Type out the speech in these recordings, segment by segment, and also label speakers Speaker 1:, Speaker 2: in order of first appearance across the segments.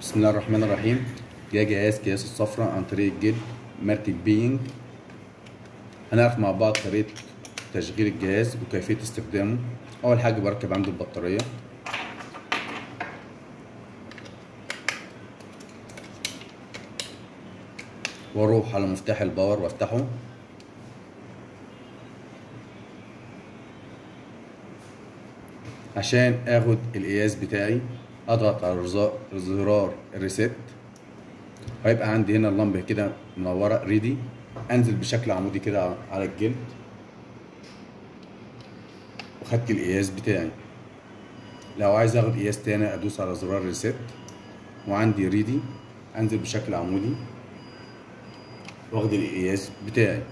Speaker 1: بسم الله الرحمن الرحيم. ده جهاز قياس الصفرة عن طريق الجلد ماركة بينج. هنعرف مع بعض طريقة تشغيل الجهاز وكيفية استخدامه. أول حاجة بركب عنده البطارية، وأروح على مفتاح الباور وأفتحه، عشان آخد القياس بتاعي. أضغط على زرار الريست، هيبقى عندي هنا اللمبة كده منورة ريدي. أنزل بشكل عمودي كده على الجلد وخدت القياس بتاعي. لو عايز اخد قياس تاني ادوس على زرار ريست، وعندي ريدي انزل بشكل عمودي واخد القياس بتاعي.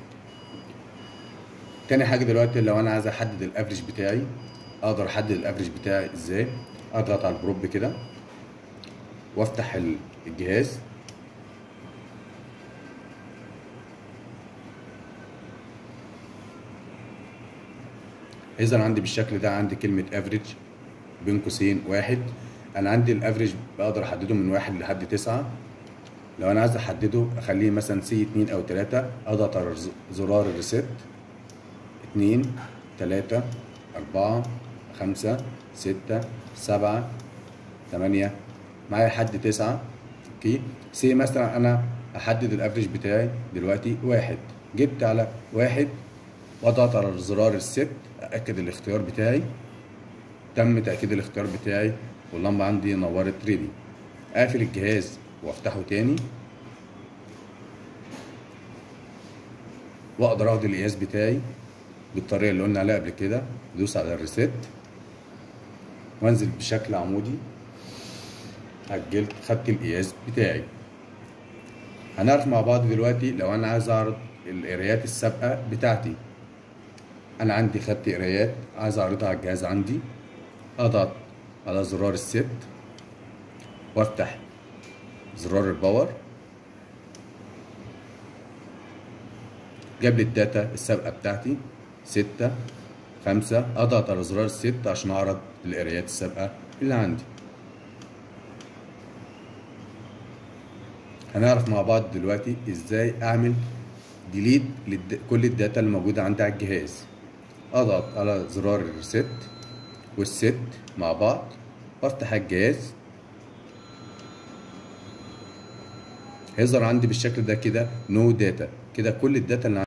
Speaker 1: تاني حاجه دلوقتي لو انا عايز احدد الافريج بتاعي، اقدر احدد الافريج بتاعي ازاي؟ اضغط على البروب كده وافتح الجهاز، يظهر عندي بالشكل ده. عندي كلمه افريج بين قوسين واحد. انا عندي الافريج بقدر احدده من 1 لحد 9. لو انا عايز احدده اخليه مثلا سي 2 او 3، اضغط على زرار الريست. 2 3 4 5 6 7 8 معايا لحد 9. اوكي، سي مثلا انا احدد الافريج بتاعي دلوقتي واحد. جبت على واحد واضغط على زرار الست، ااكد الاختيار بتاعي. تم تاكيد الاختيار بتاعي واللمبه عندي نورت ريدي. اقفل الجهاز وافتحه تاني، واقدر اخد القياس بتاعي بالطريقه اللي قلنا عليها قبل كده. ادوس على الريست وانزل بشكل عمودي على الجلد، خدت القياس بتاعي. هنعرف مع بعض دلوقتي لو انا عايز اعرض القرايات السابقه بتاعتي. انا عندي خدت قرايات عايز اعرضها على الجهاز عندي، اضغط على زرار الست وافتح زرار الباور. جاب لي الداتا السابقه بتاعتي 6 5. اضغط على زرار الست عشان اعرض القرايات السابقه اللي عندي. هنعرف مع بعض دلوقتي ازاي اعمل ديليت كل الداتا اللي موجوده عندي على الجهاز. اضغط على زرار الريست والست مع بعض وافتح الجهاز. هيظهر عندي بالشكل ده كده نو داتا، كده كل الداتا اللي